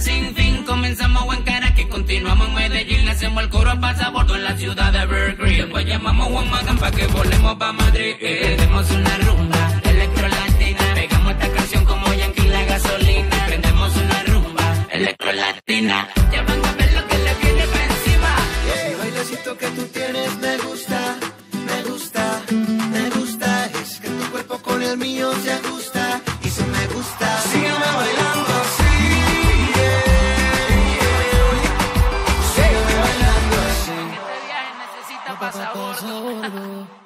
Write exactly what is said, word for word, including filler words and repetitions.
sin fin. Comenzamos buen cara que continuamos en Medellín. Le hacemos el coro a pasabordo en la ciudad de Evergreen. Después llamamos a Juan Magán pa' que volemos pa' Madrid. Y prendemos una rumba electro latina. Pegamos esta canción como Yankee la gasolina. Prendemos una rumba electro latina. Ya van a ver lo que le viene pa' encima. Ese bailecito que tú tienes me gusta, me gusta, me gusta. Es que tu cuerpo con el mío se ajusta y eso me gusta. Sígueme bailando así, yeah, yeah. Sígueme bailando así. Este viaje necesita pasabordo.